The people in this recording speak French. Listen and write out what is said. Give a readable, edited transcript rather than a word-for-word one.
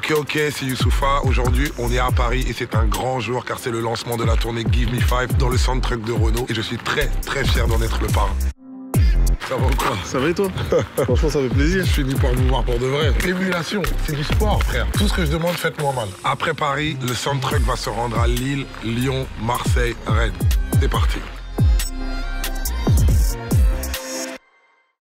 Ok, c'est Youssoupha. Aujourd'hui, on est à Paris et c'est un grand jour car c'est le lancement de la tournée Give Me Five dans le soundtrack de Renault et je suis très fier d'en être le parrain. Ça va ou quoi? Ça va et toi? Franchement, ça fait plaisir. Je finis par vous voir pour de vrai. Émulation, c'est du sport, frère. Tout ce que je demande, faites-moi mal. Après Paris, le soundtrack va se rendre à Lille, Lyon, Marseille, Rennes. C'est parti.